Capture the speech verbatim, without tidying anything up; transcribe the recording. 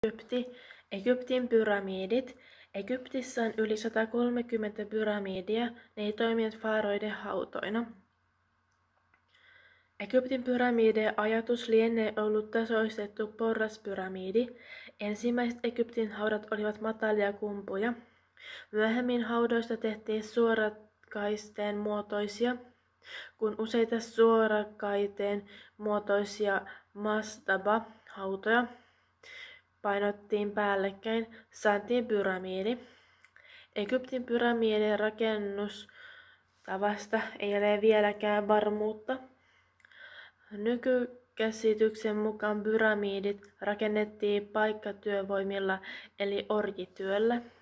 Egypti, Egyptin pyramidit. Egyptissä on yli sata kolmekymmentä pyramidia, ne ei toimineet faaroiden hautoina. Egyptin pyramidien ajatus lienee ollut tasoistettu porraspyramidi. Ensimmäiset Egyptin haudat olivat matalia kumpuja. Myöhemmin haudoista tehtiin suorakaiteen muotoisia. Kun useita suorakaiteen muotoisia mastaba-hautoja painottiin päällekkäin, saatiin pyramidi. Egyptin pyramidien rakennustavasta ei ole vieläkään varmuutta. Nykykäsityksen mukaan pyramidit rakennettiin paikkatyövoimilla eli orjityöllä.